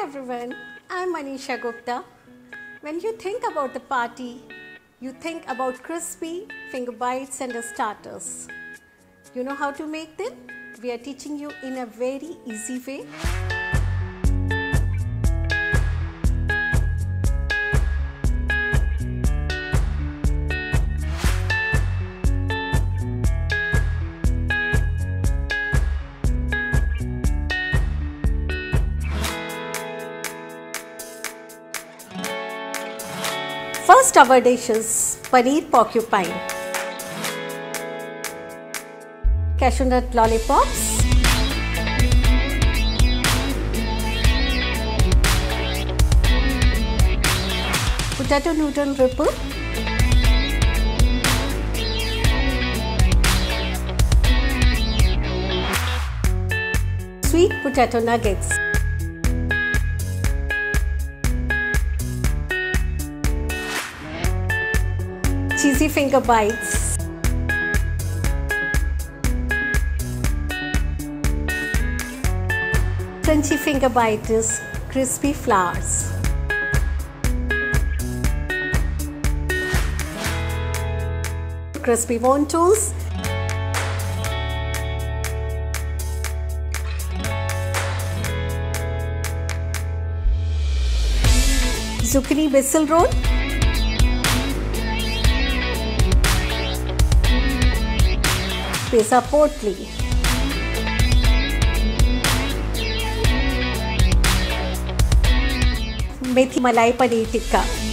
everyone, I'm Manisha Gupta. When you think about the party, you think about crispy finger bites and the starters. You know how to make them? We are teaching you in a very easy way. First, our dish is paneer porcupine, cashew nut lollipops, potato noodle ripple, sweet potato nuggets, cheesy finger bites, crunchy finger bite is crispy flowers, crispy wontons, zucchini basil roll, pizza portly, methi malai paneer tikka.